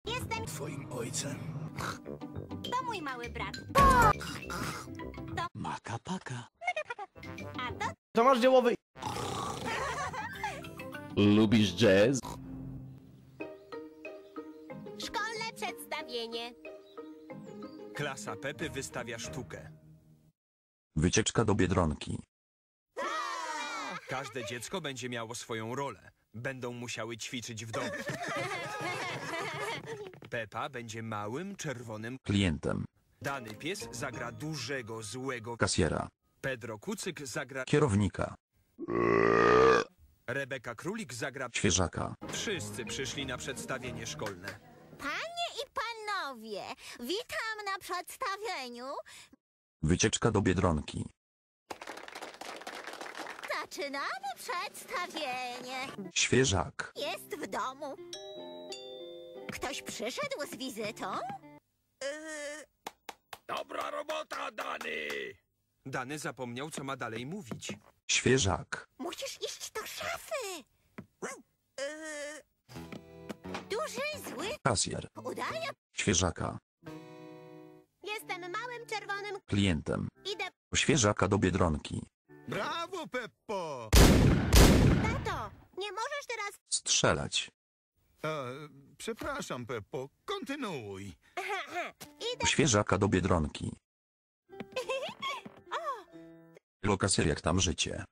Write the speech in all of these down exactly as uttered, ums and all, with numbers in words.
Jestem Twoim ojcem? to mój mały brat. To Maka paka. a to Tomasz Dziełowy. Lubisz jazz? szkolne przedstawienie. Klasa Pepy wystawia sztukę. Wycieczka do Biedronki. Każde dziecko będzie miało swoją rolę. Będą musiały ćwiczyć w domu. Pepa będzie małym, czerwonym. Klientem. Dany pies zagra dużego, złego. Kasjera. Pedro Kucyk zagra. Kierownika. Rebeka Królik zagra. Świeżaka. Wszyscy przyszli na przedstawienie szkolne. Panie i panowie, witam na przedstawieniu. Wycieczka do Biedronki. Zaczynamy przedstawienie. Świeżak. Jest w domu. Ktoś przyszedł z wizytą? Yy, Dobra robota, Dany! Dany zapomniał, co ma dalej mówić. Świeżak. musisz iść do szafy. Yy, duży, zły, Kasjer. udaje. Świeżaka. Jestem małym, czerwonym. Klientem. Idę. Świeżaka do Biedronki. Brawo, Peppo! Tato, nie możesz teraz... Strzelać. E, przepraszam, Peppo, kontynuuj. Idę. Świeżaka do Biedronki. Lokasjer, jak tam życie?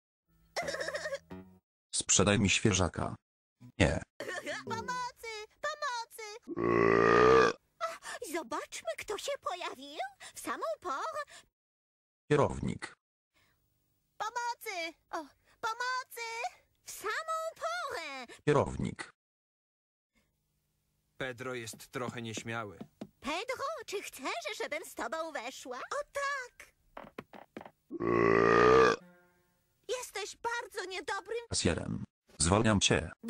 Sprzedaj mi świeżaka. Nie. Pomocy, pomocy. O, zobaczmy, kto się pojawił. W samą porę. Kierownik. Pomocy! O, pomocy! W samą porę! Kierownik. Pedro jest trochę nieśmiały. Pedro, czy chcesz, żebym z tobą weszła? O tak! Jesteś bardzo niedobrym... Kasjerem. Zwalniam cię.